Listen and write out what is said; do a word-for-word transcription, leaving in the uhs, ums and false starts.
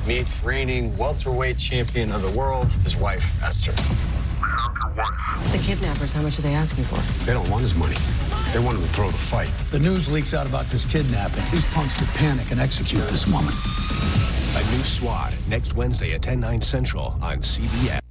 Meet reigning welterweight champion of the world, his wife, Esther. The kidnappers, how much are they asking for? They don't want his money. They want him to throw the fight. The news leaks out about this kidnapping. These punks could panic and execute this woman. A new SWAT next Wednesday at ten, nine Central on C B S.